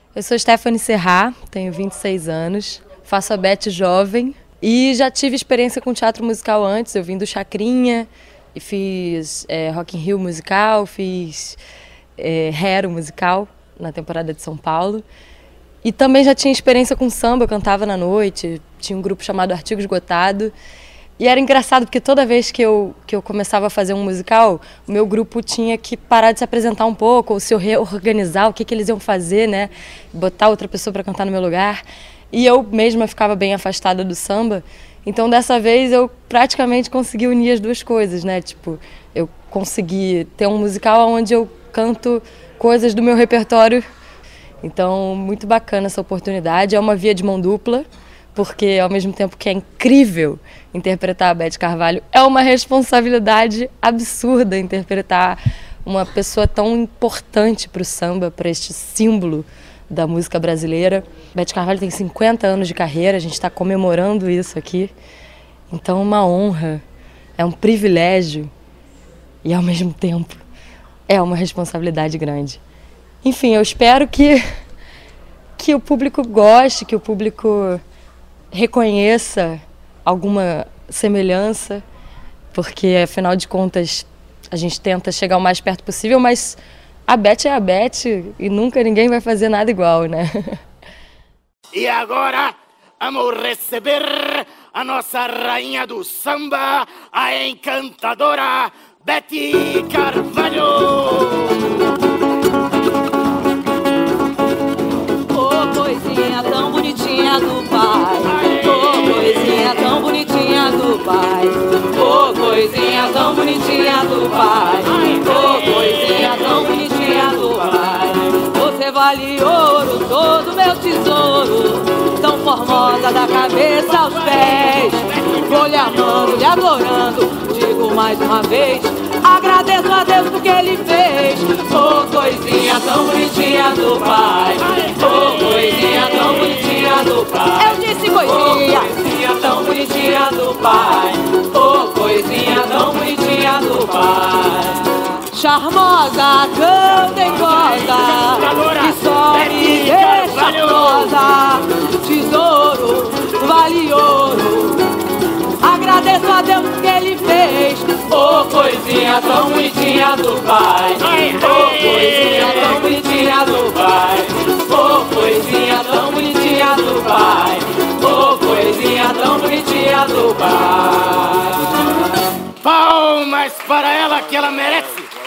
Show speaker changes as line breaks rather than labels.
Eu sou Stephanie Serra, tenho 26 anos, faço a Beth jovem e já tive experiência com teatro musical antes. Eu vim do Chacrinha e fiz Rock in Rio musical, fiz Hero musical na temporada de São Paulo. E também já tinha experiência com samba, eu cantava na noite, tinha um grupo chamado Artigo Esgotado. E era engraçado porque toda vez que eu começava a fazer um musical, o meu grupo tinha que parar de se apresentar um pouco, ou se reorganizar, o que eles iam fazer, né? Botar outra pessoa para cantar no meu lugar. E eu mesma ficava bem afastada do samba. Então dessa vez eu praticamente consegui unir as duas coisas, né? Tipo, eu consegui ter um musical onde eu canto coisas do meu repertório. Então, muito bacana essa oportunidade. É uma via de mão dupla, porque ao mesmo tempo que é incrível interpretar a Beth Carvalho, é uma responsabilidade absurda interpretar uma pessoa tão importante para o samba, para este símbolo da música brasileira. Beth Carvalho tem 50 anos de carreira, a gente está comemorando isso aqui. Então é uma honra, é um privilégio e ao mesmo tempo é uma responsabilidade grande. Enfim, eu espero que o público goste, que o público reconheça alguma semelhança, porque afinal de contas a gente tenta chegar o mais perto possível, mas a Beth é a Beth e nunca ninguém vai fazer nada igual, né?
E agora vamos receber a nossa rainha do samba, a encantadora Beth Carvalho.
Coisinha tão bonitinha do pai, oh, coisinha tão bonitinha do pai, oh, coisinha tão bonitinha do pai, oh, coisinha tão bonitinha do pai. Você vale ouro, todo meu tesouro, tão formosa da cabeça aos pés. Vou lhe amando, lhe adorando, digo mais uma vez, agradeço a Deus porque Ele fez. Oh, coisinha tão bonitinha do pai, oh, coisinha tão bonitinha do pai. Eu disse coisinha, oh, coisinha tão bonitinha do pai, oh, coisinha tão bonitinha do pai. Charmosa, tão dengosa, que só me deixa rosa. Tesouro, vale ouro, agradeço a Deus que Ele fez. Oh, coisinha tão bonitinha do pai, oh, coisinha tão bonitinha do pai, oh, coisinha tão bonitinha do pai, oh, coisinha tão bonitinha do pai.
Palmas para ela que ela merece.